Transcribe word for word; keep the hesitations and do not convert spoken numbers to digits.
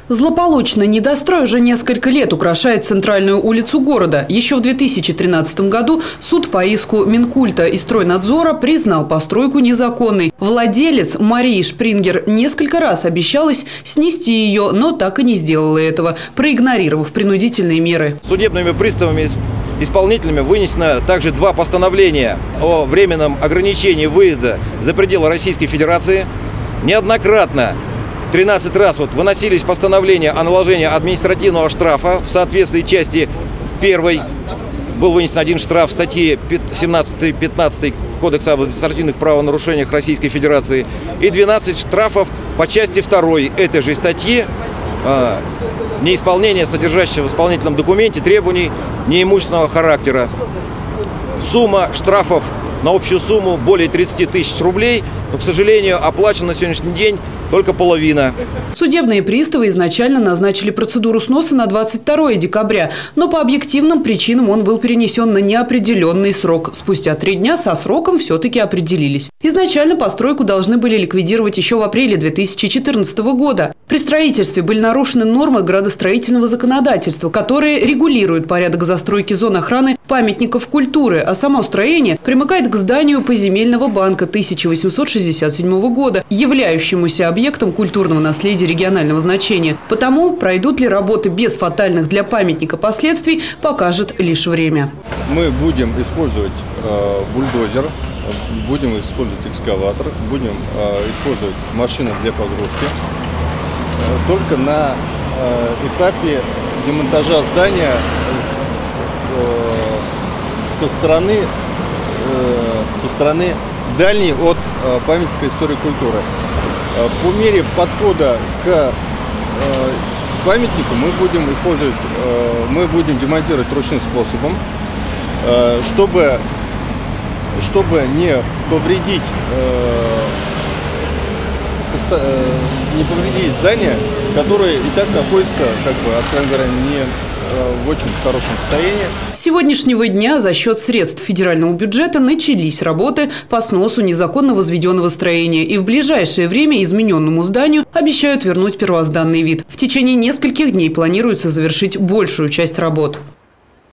Злополучный недострой уже несколько лет украшает центральную улицу города. Еще в две тысячи тринадцатом году суд по иску Минкульта и Стройнадзора признал постройку незаконной. Владелец Марии Шпрингер несколько раз обещалась снести ее, но так и не сделала этого, проигнорировав принудительные меры. Судебными приставами исполнительными вынесено также два постановления о временном ограничении выезда за пределы Российской Федерации. Неоднократно тринадцать раз вот выносились постановления о наложении административного штрафа. В соответствии части первой был вынесен один штраф статьи семнадцать-пятнадцать Кодекса об административных правонарушениях Российской Федерации и двенадцать штрафов по части второй этой же статьи э, неисполнение содержащего в исполнительном документе требований неимущественного характера. Сумма штрафов на общую сумму более тридцати тысяч рублей, но, к сожалению, оплачена на сегодняшний день только половина. Судебные приставы изначально назначили процедуру сноса на двадцать второе декабря, но по объективным причинам он был перенесен на неопределенный срок. Спустя три дня со сроком все-таки определились. Изначально постройку должны были ликвидировать еще в апреле две тысячи четырнадцатого года. При строительстве были нарушены нормы градостроительного законодательства, которые регулируют порядок застройки зон охраны памятников культуры, а само строение примыкает к зданию Поземельного банка тысяча восемьсот шестьдесят седьмого года, являющемуся объектом культурного наследия регионального значения. Потому пройдут ли работы без фатальных для памятника последствий, покажет лишь время. Мы будем использовать э, бульдозер, будем использовать экскаватор, будем э, использовать машины для погрузки. Э, только на э, этапе демонтажа здания с, э, со стороны, э, со стороны дальней от э, памятника истории культуры. По мере подхода к э, памятнику мы будем использовать, э, мы будем демонтировать ручным способом, э, чтобы, чтобы не повредить, э, состо, э, не повредить здание, которое и так находится, как бы, откровенно говоря, не в очень хорошем состоянии. С сегодняшнего дня за счет средств федерального бюджета начались работы по сносу незаконно возведенного строения. И в ближайшее время измененному зданию обещают вернуть первозданный вид. В течение нескольких дней планируется завершить большую часть работ.